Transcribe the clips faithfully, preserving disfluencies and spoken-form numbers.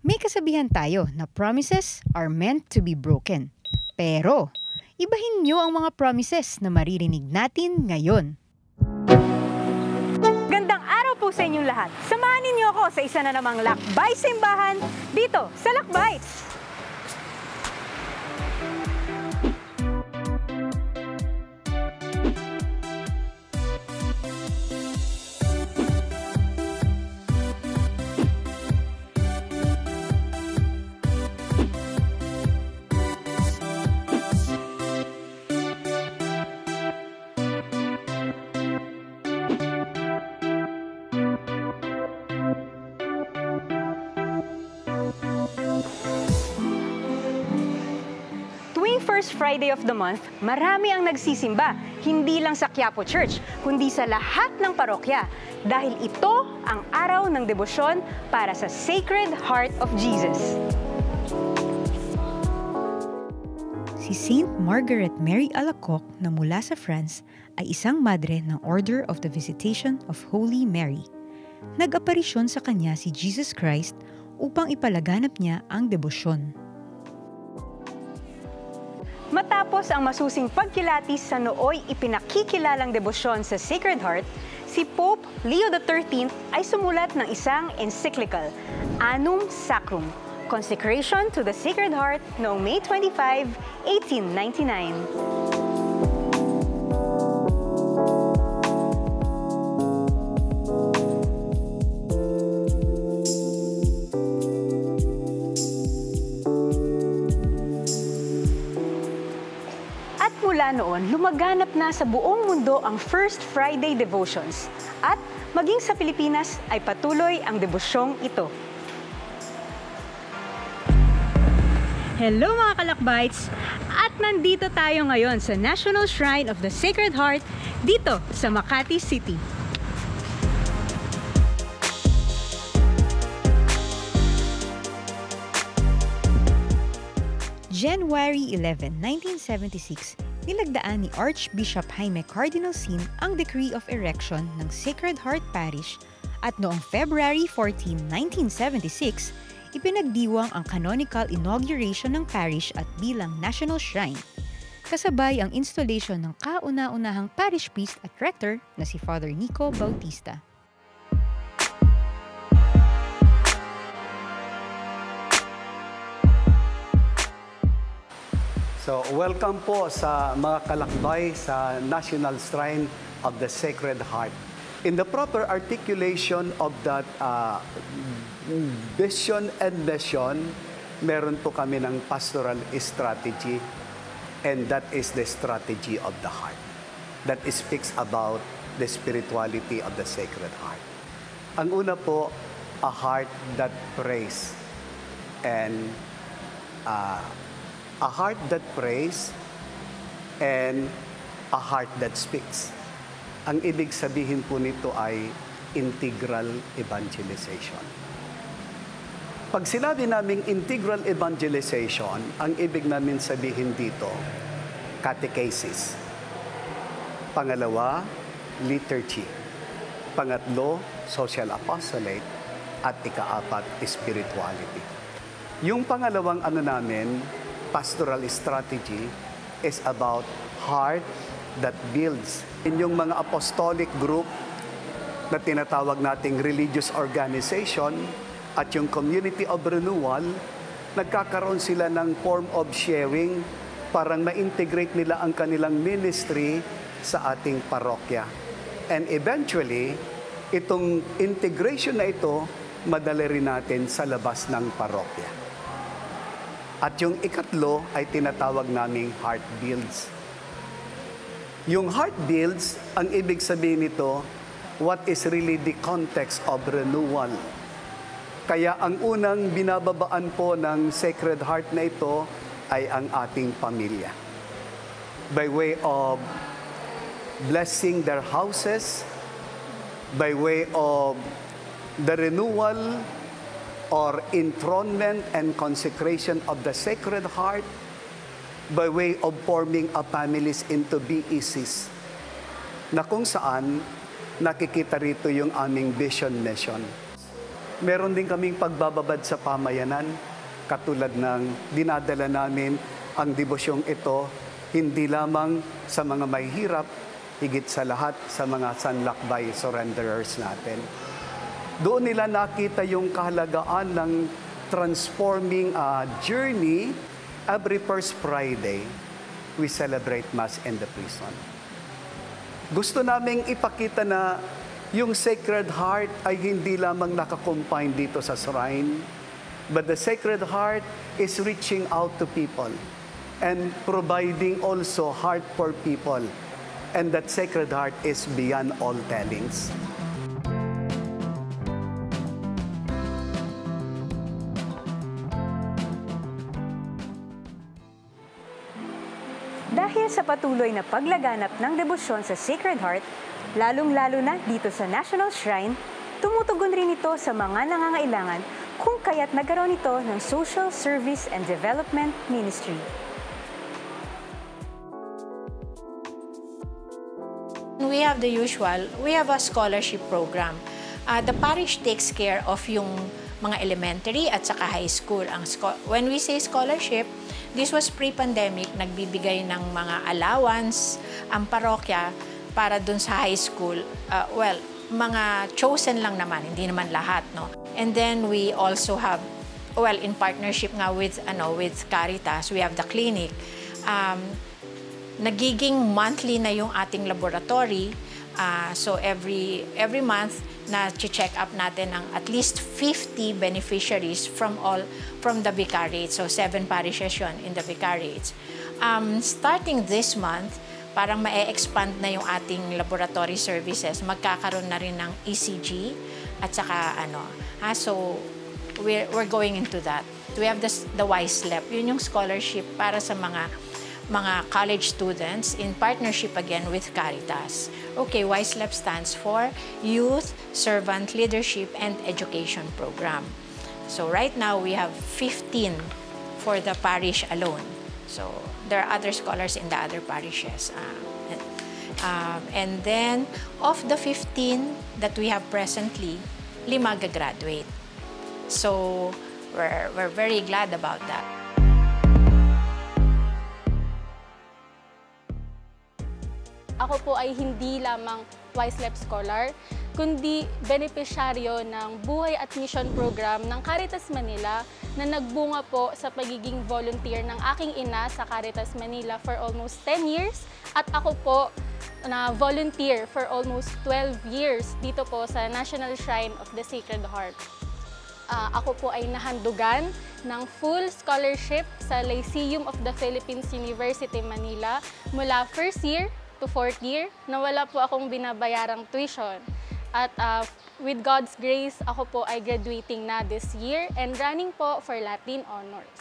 May kasabihan tayo na promises are meant to be broken. Pero, ibahin nyo ang mga promises na maririnig natin ngayon. Gandang araw po sa inyong lahat. Samahan ninyo ako sa isa na namang Lakbay Simbahan dito sa Lakbites. First Friday of the month, marami ang nagsisimba, hindi lang sa Quiapo Church, kundi sa lahat ng parokya. Dahil ito ang araw ng debosyon para sa Sacred Heart of Jesus. Si Saint Margaret Mary Alacoque na mula sa France ay isang madre ng Order of the Visitation of Holy Mary. Nag-aparisyon sa kanya si Jesus Christ upang ipalaganap niya ang debosyon. Matapos ang masusing pagkilatis sa nooy ipinakikilalang debosyon sa Sacred Heart, si Pope Leo the thirteenth ay sumulat ng isang encyclical, Annum Sacrum, Consecration to the Sacred Heart noong May twenty-fifth, eighteen ninety-nine. Mula noon, lumaganap na sa buong mundo ang First Friday Devotions at maging sa Pilipinas ay patuloy ang debosyong ito. Hello mga kalakbites! At nandito tayo ngayon sa National Shrine of the Sacred Heart dito sa Makati City. January eleventh, nineteen seventy-six, nilagdaan ni Archbishop Jaime Cardinal Sin ang Decree of Erection ng Sacred Heart Parish at noong February fourteenth, nineteen seventy-six, ipinagdiwang ang canonical inauguration ng parish at bilang national shrine. Kasabay ang installation ng kauna-unahang parish priest at rector na si Father Nico Bautista. So, welcome po sa mga kalakbay sa National Shrine of the Sacred Heart. In the proper articulation of that uh, vision and mission, meron po kami ng pastoral strategy, and that is the strategy of the heart. That speaks about the spirituality of the Sacred Heart. Ang una po, a heart that prays, and uh, a heart that prays and a heart that speaks. Ang ibig sabihin po nito ay integral evangelization. Pag sinabi naming integral evangelization, ang ibig namin sabihin dito, catechesis. Pangalawa, liturgy. Pangatlo, social apostolate. At ikaapat, spirituality. Yung pangalawang ano namin, pastoral strategy is about heart that builds. In yung mga apostolic group na tinatawag nating religious organization at yung community of renewal, nagkakaroon sila ng form of sharing para ma-integrate nila ang kanilang ministry sa ating parokya. And eventually, itong integration na ito, madali rin natin sa labas ng parokya. At yung ikatlo ay tinatawag naming heart builds. Yung heart builds, ang ibig sabihin nito, what is really the context of renewal. Kaya ang unang binababaan po ng Sacred Heart na ito ay ang ating pamilya. By way of blessing their houses, by way of the renewal or enthronement and consecration of the Sacred Heart, by way of forming a families into B E Cs, na kung saan nakikita rito yung aming vision mission. Meron din kaming pagbababad sa pamayanan, katulad ng dinadala namin ang debosyong ito hindi lamang sa mga mahihirap, higit sa lahat sa mga sanlakbay surrenderers natin. Doon nila nakita yung kahalagaan ng transforming uh, journey. Every first Friday, we celebrate Mass in the prison. Gusto naming ipakita na yung Sacred Heart ay hindi lamang nakakompine dito sa shrine, but the Sacred Heart is reaching out to people and providing also heart for people. And that Sacred Heart is beyond all tellings. Dahil sa patuloy na paglaganap ng debosyon sa Sacred Heart, lalong-lalo na dito sa National Shrine, tumutugon rin ito sa mga nangangailangan kung kaya't nagkaroon ito ng Social Service and Development Ministry. We have the usual, we have a scholarship program. Uh, the parish takes care of yung mga elementary at saka high school. Ang when we say scholarship, this was pre-pandemic, nagbibigay ng mga allowance ang parokya para dun sa high school. Uh, well, mga chosen lang naman, hindi naman lahat, no? And then we also have, well, in partnership nga with, ano, with Caritas, we have the clinic. Um, nagiging monthly na yung ating laboratory. Uh, so every every month na check up natin ang at least fifty beneficiaries from all from the vicariates. So seven parishes yun in the vicariates. Um, starting this month, parang ma-expand na yung ating laboratory services. Magkakaroon na rin ng E C G at saka ano. Ha? So we're, we're going into that. We have the, the WiseLep. Yun yung scholarship para sa mga mga college students in partnership again with Caritas. Okay, WiseLep stands for Youth Servant Leadership and Education Program. So right now we have fifteen for the parish alone. So there are other scholars in the other parishes. Uh, um, and then of the fifteen that we have presently, lima gagraduate. So we're, we're very glad about that. Ako po ay hindi lamang WiseLep Scholar, kundi benepisyaryo ng Buhay at Mission Program ng Caritas Manila na nagbunga po sa pagiging volunteer ng aking ina sa Caritas Manila for almost ten years at ako po na volunteer for almost twelve years dito po sa National Shrine of the Sacred Heart. Uh, ako po ay nahandugan ng full scholarship sa Lyceum of the Philippines University Manila mula first year to fourth year, na wala po akong binabayarang tuition. At uh, with God's grace, ako po ay graduating na this year and running po for Latin Honors.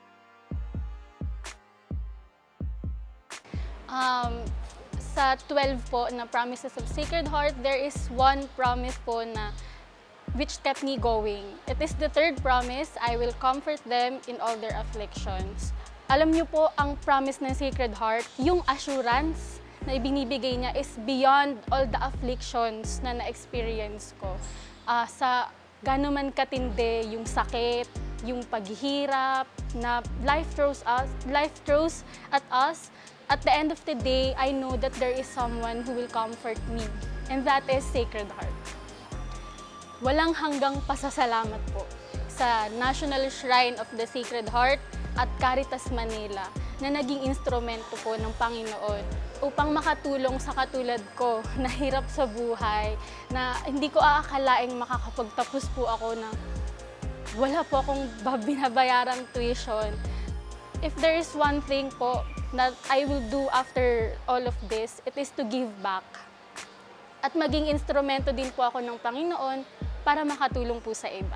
Um, sa twelve po na Promises of Sacred Heart, there is one promise po na which kept me going. It is the third promise, I will comfort them in all their afflictions. Alam niyo po, ang promise ng Sacred Heart, yung assurance na ibinibigay niya is beyond all the afflictions na na-experience ko. Uh, sa gano'n man katindi yung sakit, yung paghihirap, na life throws us, life throws at us, at the end of the day, I know that there is someone who will comfort me, and that is Sacred Heart. Walang hanggang pasasalamat po sa National Shrine of the Sacred Heart at Caritas Manila na naging instrumento po ng Panginoon upang makatulong sa katulad ko na hirap sa buhay, na hindi ko aakalaing makakapagtapos po ako na wala po akong binabayarang tuition. If there is one thing po that I will do after all of this, it is to give back. At maging instrumento din po ako ng Panginoon para makatulong po sa iba.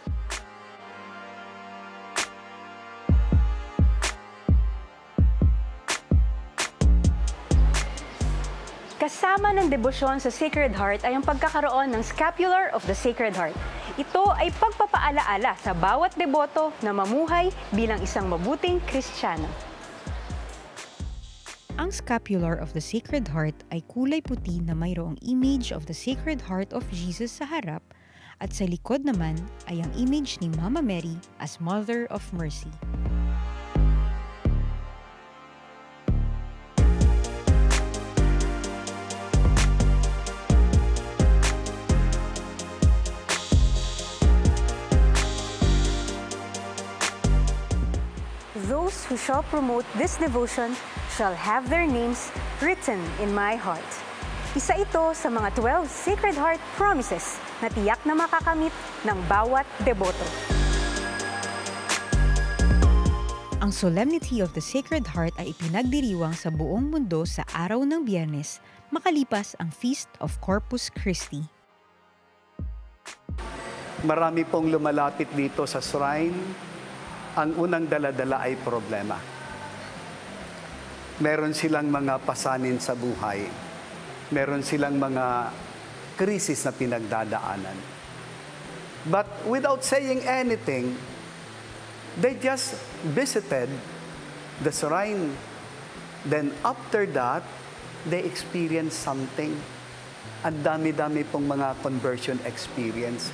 Kasama ng debosyon sa Sacred Heart ay ang pagkakaroon ng Scapular of the Sacred Heart. Ito ay pagpapaalaala sa bawat deboto na mamuhay bilang isang mabuting Kristiyano. Ang Scapular of the Sacred Heart ay kulay puti na mayroong image of the Sacred Heart of Jesus sa harap At sa likod naman ay ang image ni Mama Mary as Mother of Mercy. Those who shall promote this devotion shall have their names written in my heart. Isa ito sa mga twelve Sacred Heart Promises na tiyak na makakamit ng bawat deboto. Ang Solemnity of the Sacred Heart ay ipinagdiriwang sa buong mundo sa araw ng Biyernes makalipas ang Feast of Corpus Christi. Marami pong lumalapit dito sa shrine. Ang unang dala-dala ay problema. Meron silang mga pasanin sa buhay. Meron silang mga krisis na pinagdadaanan. But without saying anything, they just visited the shrine. Then after that, they experienced something. Ang dami-dami pong mga conversion experience.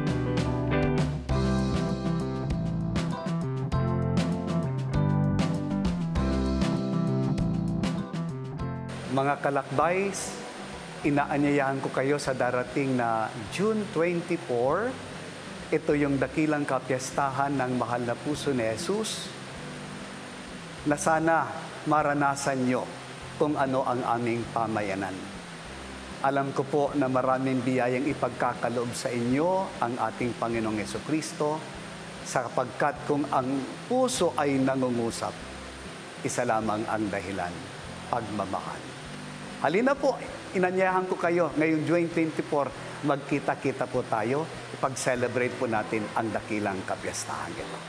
Mga kalakbays, inaanyayahan ko kayo sa darating na June twenty-fourth. Ito yung dakilang kapiyastahan ng mahal na puso ni Jesus na sana maranasan nyo kung ano ang aming pamayanan. Alam ko po na maraming biyayang ipagkakaloob sa inyo ang ating Panginoong Jesucristo sapagkat kung ang puso ay nangungusap, isa lamang ang dahilan, pagmamahal. Halina po, inanyahan ko kayo ngayong June twenty-fourth, magkita-kita po tayo, ipag-celebrate po natin ang dakilang kapiyastahan ito.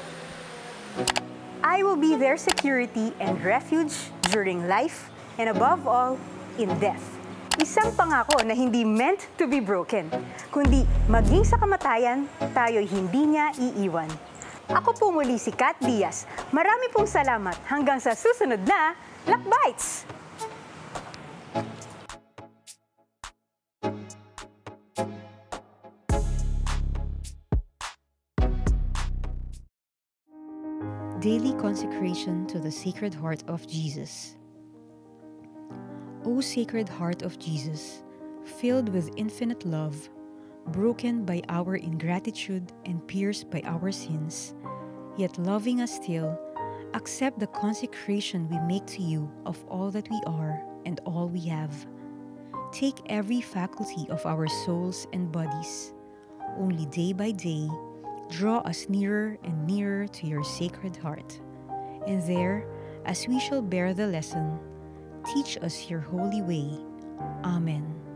I will be their security and refuge during life and above all, in death. Isang pangako na hindi meant to be broken, kundi maging sa kamatayan, tayo'y hindi niya iiwan. Ako po muli si Kat Diaz. Marami pong salamat hanggang sa susunod na Lakbites! Daily Consecration to the Sacred Heart of Jesus. O Sacred Heart of Jesus, filled with infinite love, broken by our ingratitude and pierced by our sins, yet loving us still, accept the consecration we make to you of all that we are and all we have. Take every faculty of our souls and bodies. Only day by day, draw us nearer and nearer to your Sacred Heart. And there, as we shall bear the lesson, teach us your holy way. Amen.